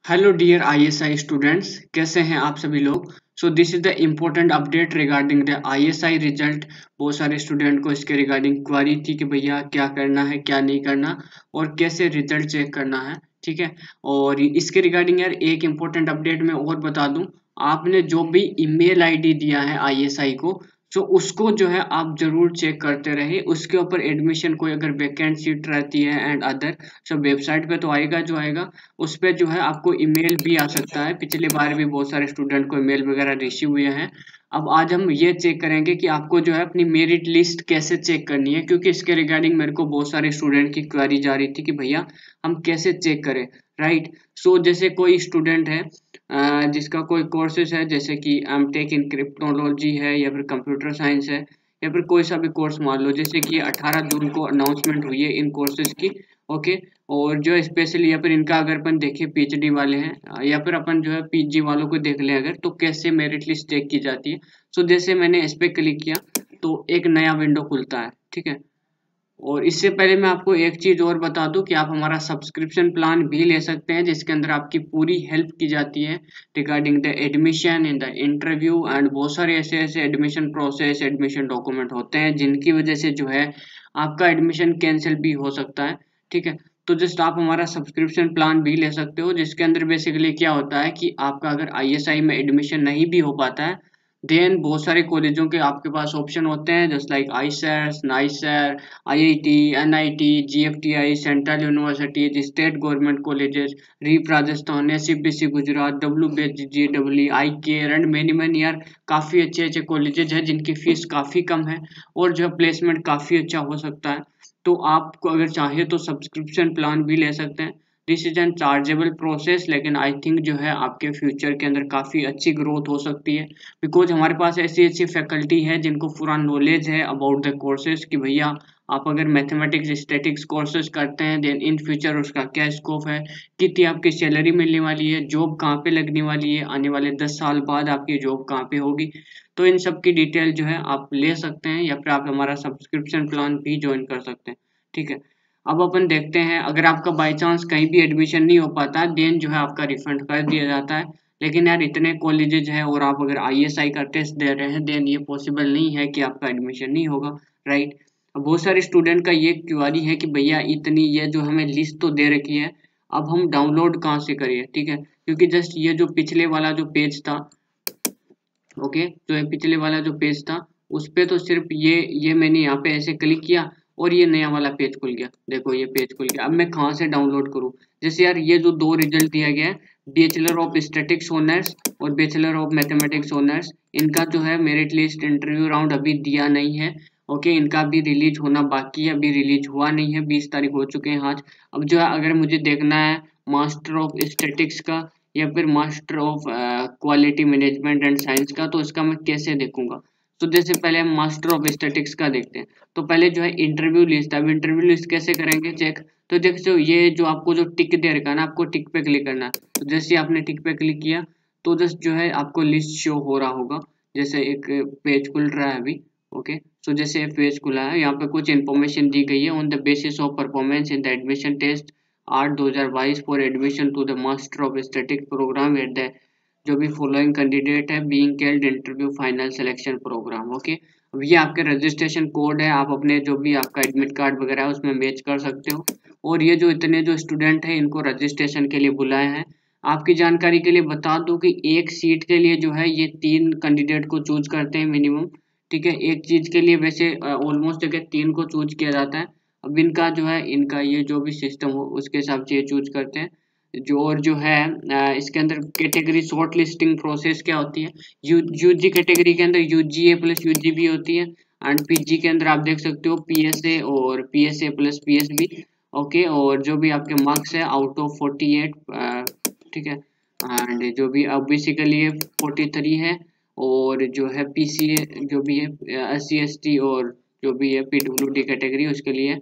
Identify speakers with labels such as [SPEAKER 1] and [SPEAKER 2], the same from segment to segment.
[SPEAKER 1] Hello dear ISI students, कैसे हैं आप सभी लोग। So this is the important update regarding the ISI result. बहुत सारे स्टूडेंट को इसके रिगार्डिंग क्वारी थी कि भैया क्या करना है क्या नहीं करना और कैसे रिजल्ट चेक करना है। ठीक है। और इसके रिगार्डिंग यार एक इम्पोर्टेंट अपडेट मैं और बता दूं। आपने जो भी ईमेल आईडी दिया है आईएसआई को, तो उसको जो है आप जरूर चेक करते रहे। उसके ऊपर एडमिशन कोई अगर वैकेंट सीट रहती है एंड अदर सब वेबसाइट पे तो आएगा जो आएगा, उस पे जो है आपको ईमेल भी आ सकता है। पिछली बार भी बहुत सारे स्टूडेंट को ईमेल वगैरह रिसीव हुए हैं। अब आज हम ये चेक करेंगे कि आपको जो है अपनी मेरिट लिस्ट कैसे चेक करनी है, क्योंकि इसके रिगार्डिंग मेरे को बहुत सारे स्टूडेंट की क्वेरी जा रही थी कि भैया हम कैसे चेक करें। राइट। सो जैसे कोई स्टूडेंट है जिसका कोई कोर्सेज है, जैसे कि एमटेक इन क्रिप्टोलॉजी है या फिर कंप्यूटर साइंस है या फिर कोई सा भी कोर्स मान लो, जैसे कि 18 जून को अनाउंसमेंट हुई है इन कोर्सेज की। ओके। और जो स्पेशली या फिर इनका अगर अपन देखें पीएचडी वाले हैं या फिर अपन जो है पीजी वालों को देख लें अगर, तो कैसे मेरिट लिस्ट चेक की जाती है। सो जैसे मैंने इस पे क्लिक किया तो एक नया विंडो खुलता है। ठीक है। और इससे पहले मैं आपको एक चीज और बता दूं कि आप हमारा सब्सक्रिप्शन प्लान भी ले सकते हैं, जिसके अंदर आपकी पूरी हेल्प की जाती है regarding the admission in the interview and बहुत सारे ऐसे ऐसे एडमिशन प्रोसेस एडमिशन डॉक्यूमेंट होते हैं जिनकी वजह से जो है आपका एडमिशन कैंसिल भी हो सकता है। ठीक है। तो जस्ट आप हमारा सब्सक्रिप्शन प्लान भी ले सकते हो, जिसके अंदर बेसिकली क्या होता है कि आपका अगर आईएसआई में एडमिशन नहीं भी हो पाता है, देन बहुत सारे कॉलेजों के आपके पास ऑप्शन होते हैं, just like IISER, NISER, IIT, NIT, GFTI, central universities, state government colleges, REAP Rajasthan, SCBC Gujarat, WBHGW, ICAR and many many यार। काफी अच्छे अच्छे कॉलेजेस हैं जिनकी फीस काफी कम है और जो प्लेसमेंट काफी अच्छा हो सकता है। तो आपको अगर चाहे तो सब्सक्रिप्शन प्लान भी ले सकते हैं। This is an chargeable process, लेकिन आई थिंक जो है आपके फ्यूचर के अंदर काफी अच्छी ग्रोथ हो सकती है, बिकॉज हमारे पास ऐसी अच्छी फैकल्टी है जिनको पूरा नॉलेज है अबाउट द कोर्सेज कि भैया आप अगर मैथमेटिक्स स्टैटिक्स कोर्सेज करते हैं देन इन फ्यूचर उसका क्या स्कोप है, कितनी आपकी सैलरी मिलने वाली है, जॉब कहाँ पे लगने वाली है, आने वाले 10 साल बाद आपकी जॉब कहाँ पे होगी। तो इन सब की डिटेल जो है आप ले सकते हैं या फिर आप हमारा सब्सक्रिप्शन प्लान भी ज्वाइन कर सकते हैं। ठीक है। अब अपन देखते हैं, अगर आपका बाई चांस कहीं भी एडमिशन नहीं हो पाता देन जो है आपका रिफंड कर दिया जाता है। लेकिन यार इतने कॉलेजेज हैं और आप अगर आईएसआई का टेस्ट दे रहे हैं देन ये पॉसिबल नहीं है कि आपका एडमिशन नहीं होगा। राइट। अब बहुत सारे स्टूडेंट का ये क्वेरी है कि भैया इतनी ये जो हमें लिस्ट तो दे रखी है, अब हम डाउनलोड कहाँ से करिए। ठीक है। क्योंकि जस्ट ये जो पिछले वाला जो पेज था, ओके, जो है पिछले वाला जो पेज था उस पे तो सिर्फ ये मैंने यहाँ पे ऐसे क्लिक किया और ये नया वाला पेज खुल गया। देखो ये पेज खुल गया। अब मैं कहाँ से डाउनलोड करूँ। जैसे यार ये जो दो रिजल्ट दिया गया है, बैचलर ऑफ स्टैटिक्स ऑनर्स और बैचलर ऑफ मैथमेटिक्स ऑनर्स, इनका जो है मेरिट लिस्ट इंटरव्यू राउंड अभी दिया नहीं है। ओके। इनका भी रिलीज होना बाकी है, अभी रिलीज हुआ नहीं है, 20 तारीख हो चुके हैं आज। अब जो है अगर मुझे देखना है मास्टर ऑफ स्टैटिक्स का या फिर master of quality management and science का, तो इसका मैं कैसे देखूंगा। तो जैसे पहले हम मास्टर ऑफ स्टैटिक्स का देखते हैं। तो पहले जो है इंटरव्यू लिस्ट, अब इंटरव्यू लिस्ट कैसे करेंगे चेक। तो देखो ये जो आपको जो टिक दे रखा है ना, आपको टिक पे क्लिक करना है। तो जैसे आपने टिक पे क्लिक किया तो जस्ट जो है आपको लिस्ट शो हो रहा होगा। जैसे एक पेज खुल रहा है अभी। ओके। सो जैसे पेज खुला है, यहाँ पे कुछ इन्फॉर्मेशन दी गई है on the basis of performance in the admission test 8/2022 for admission to the master of static program at the जो भी फॉलोइंग कैंडिडेट है being called interview final selection program. Okay. अब ये आपके रजिस्ट्रेशन कोड है, आप अपने जो भी आपका एडमिट कार्ड वगैरह है उसमें मैच कर सकते हो। और ये जो इतने जो स्टूडेंट हैं इनको रजिस्ट्रेशन के लिए बुलाए हैं। आपकी जानकारी के लिए बता दूं कि एक सीट के लिए जो है ये 3 कैंडिडेट को चूज करते हैं मिनिमम। ठीक है। एक चीज के लिए वैसे ऑलमोस्ट जगह 3 को चूज किया जाता है। अब इनका जो है इनका ये जो भी सिस्टम हो उसके हिसाब से ये चूज करते हैं। जो और जो है इसके अंदर कैटेगरी शॉर्ट लिस्टिंग प्रोसेस क्या होती है। यूजी कैटेगरी के अंदर यूजीए प्लस यूजीबी होती है एंड पीजी के अंदर आप देख सकते हो पीएसए और पीएसए प्लस पीएसबी। ओके। और जो भी आपके मार्क्स है आउट ऑफ 48। ठीक है। एंड जो भी ओबीसी के लिए 43 है और जो है पीसीए जो भी है एससी एसटी और जो भी है पीडब्ल्यूडी कैटेगरी उसके लिए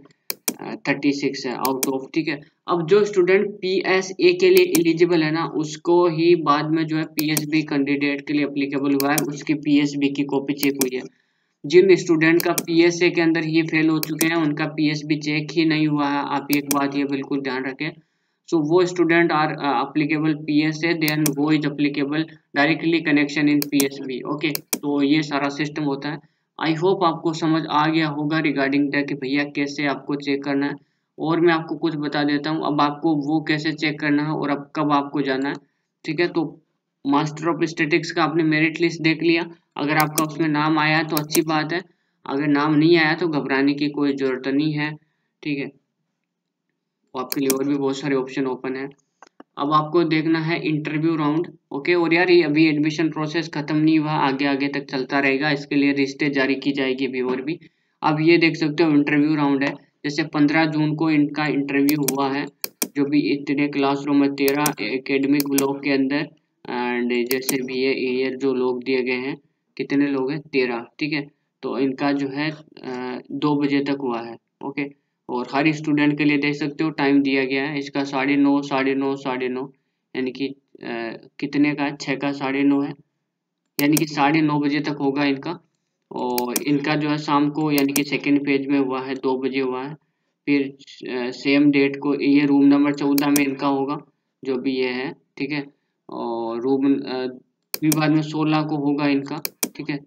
[SPEAKER 1] 36 है आउट ऑफ। ठीक है। अब जो स्टूडेंट पीएसए के लिए एलिजिबल है ना, उसको ही बाद में जो है पीएसबी कैंडिडेट के लिए अप्लीकेबल हुआ है, उसकी पीएसबी की कॉपी चेक हुई है। जिन स्टूडेंट का पीएसए के अंदर ही फेल हो चुके हैं उनका पीएसबी चेक ही नहीं हुआ है। आप एक बात ये बिल्कुल ध्यान रखें। सो वो student are applicable PSA, then वो is applicable directly connection in PSB। Okay, तो ये सारा सिस्टम होता है। आई होप आपको समझ आ गया होगा रिगार्डिंग दैट कि भैया कैसे आपको चेक करना है। और मैं आपको कुछ बता देता हूँ अब आपको वो कैसे चेक करना है और अब कब आपको जाना है। ठीक है, तो मास्टर ऑफ स्टैटिक्स का आपने मेरिट लिस्ट देख लिया। अगर आपका उसमें नाम आया है तो अच्छी बात है, अगर नाम नहीं आया तो घबराने की कोई जरूरत नहीं है। ठीक है, तो आपके लिए और भी बहुत सारे ऑप्शन ओपन है। अब आपको देखना है इंटरव्यू राउंड। ओके, और यार ये अभी एडमिशन प्रोसेस खत्म नहीं हुआ, आगे आगे तक चलता रहेगा, इसके लिए लिस्टें जारी की जाएगी अभी और भी। अब ये देख सकते हो इंटरव्यू राउंड है, जैसे 15 जून को इनका इंटरव्यू हुआ है। जो भी इतने क्लासरूम है 13 एकेडमिक ब्लॉक के अंदर, एंड जैसे भी ये ईयर जो लोग दिए गए हैं, कितने लोग हैं 13। ठीक है, तो इनका जो है 2 बजे तक हुआ है। ओके, और हर स्टूडेंट के लिए देख सकते हो टाइम दिया गया है इसका 9:30, 9:30, 9:30, यानी कि कितने का है, 6 का 9:30 है, यानी कि 9:30 बजे तक होगा इनका। और इनका जो है शाम को यानी कि सेकेंड फेज में हुआ है, 2 बजे हुआ है। फिर सेम डेट को ये रूम नंबर 14 में इनका होगा, जो भी ये है। ठीक है, और रूम भी बाद में 16 को होगा इनका। ठीक है,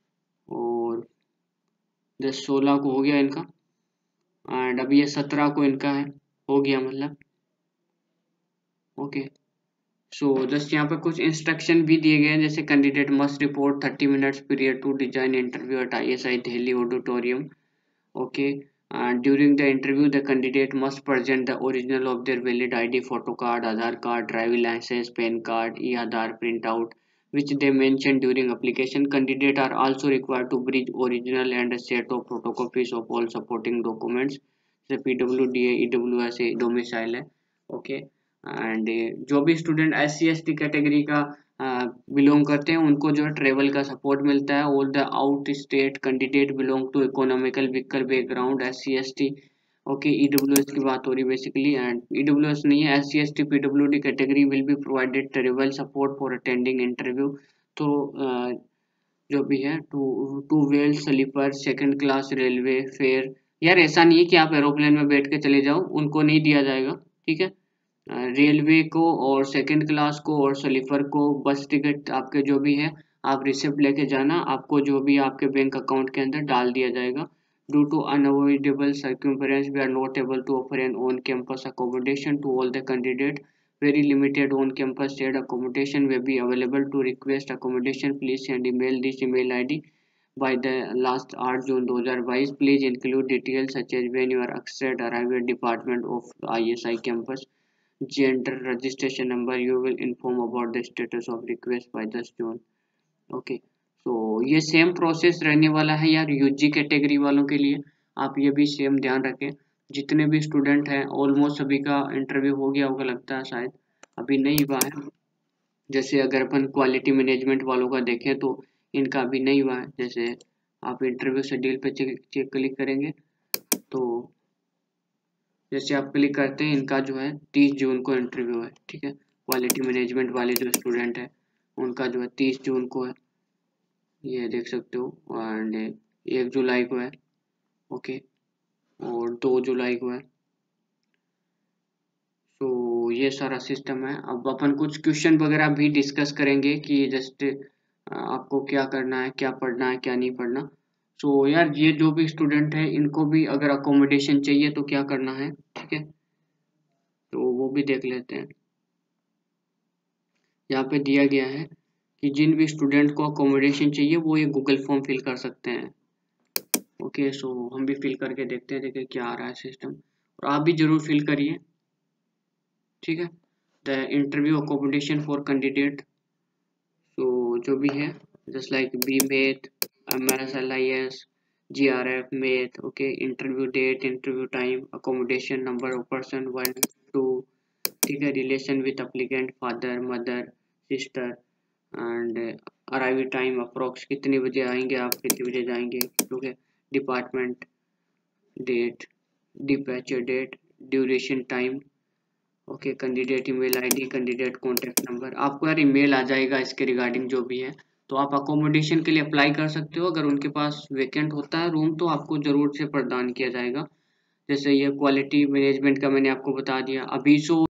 [SPEAKER 1] और 16 को हो गया इनका, एंड अभी ये 17 को इनका है, हो गया मतलब। ओके, सो जस्ट यहाँ पे कुछ इंस्ट्रक्शन भी दिए गए हैं, जैसे candidate must report 30 minutes period to design interview at ISI Delhi auditorium. Okay, during the interview the candidate must present the original of their valid ID, photo card, Aadhaar card, driving license, PAN card, e-Aadhaar printout, which they mentioned during application. Candidate are also required to bring original and a set of photocopies of all supporting documents, the PWDA EWS domicile है। Okay, and जो भी student SC/ST category का belong करते हैं उनको जो है travel का सपोर्ट मिलता है। All the out state candidate belong to economical vehicle background SC/ST। Okay, EWS की बात हो रही बेसिकली, एंड EWS नहीं है, SC/ST PWD category will be provided travel support for attending interview. तो जो भी है two wheel sleeper second class railway fare, यार ऐसा नहीं है कि आप एरोप्लेन में बैठ के चले जाओ, उनको नहीं दिया जाएगा। ठीक है, रेलवे को और सेकंड क्लास को और स्लीपर को बस टिकट आपके जो भी है आप रिसिप्ट लेके जाना, आपको जो भी आपके बैंक अकाउंट के अंदर डाल दिया जाएगा। Due to unavoidable circumference we are not able to offer an on campus accommodation to all the candidate. Very limited on-campus shared accommodation will be available. To request accommodation, please send email this email ID by the last 8 June 2022. Please include details such as when your accessed arrival department of the ISI campus, gender, registration number. You will inform about the status of request by 10 June. Okay, तो ये same process रहने वाला है यार UG category वालों के लिए, आप ये भी सेम ध्यान रखें। जितने भी स्टूडेंट हैं ऑलमोस्ट सभी का इंटरव्यू हो गया होगा लगता है, शायद अभी नहीं हुआ है। जैसे अगर अपन क्वालिटी मैनेजमेंट वालों का देखें तो इनका अभी नहीं हुआ है। जैसे आप इंटरव्यू शेड्यूल पे चेक क्लिक करेंगे तो जैसे आप क्लिक करते हैं इनका जो है 30 जून को इंटरव्यू है। ठीक है, क्वालिटी मैनेजमेंट वाले जो स्टूडेंट है उनका जो है 30 जून को है, ये देख सकते हो, एंड 1 जुलाई को है। ओके, और 2 जुलाई को है। तो ये सारा सिस्टम है। अब अपन कुछ क्वेश्चन वगैरह भी डिस्कस करेंगे कि जस्ट आपको क्या करना है, क्या पढ़ना है, क्या नहीं पढ़ना। सो यार ये जो भी स्टूडेंट है इनको भी अगर अकोमोडेशन चाहिए तो क्या करना है। ठीक है, तो वो भी देख लेते हैं। यहाँ पे दिया गया है कि जिन भी स्टूडेंट को अकोमोडेशन चाहिए वो ये गूगल फॉर्म फिल कर सकते हैं। ओके, सो हम भी फिल करके देखते हैं, देखिए क्या आ रहा है सिस्टम, और आप भी जरूर फिल करिए। ठीक है, the interview accommodation for candidate, तो जो भी है just like B math, MSLIS, GRF math. Okay, interview date, interview time, accommodation, number of person 1 2। ठीक है, relation with applicant, father mother sister, and arrive time approx, कितने बजे आएंगे आप, कितने बजे जाएंगे। ठीक है, department, date, departure date, duration time. Okay, candidate email ID, candidate contact number. आपको यार ईमेल आ जाएगा इसके रिगार्डिंग जो भी है, तो आप अकोमोडेशन के लिए अप्लाई कर सकते हो। अगर उनके पास वेकेंट होता है रूम तो आपको जरूर से प्रदान किया जाएगा। जैसे ये क्वालिटी मैनेजमेंट का मैंने आपको बता दिया। अभी जो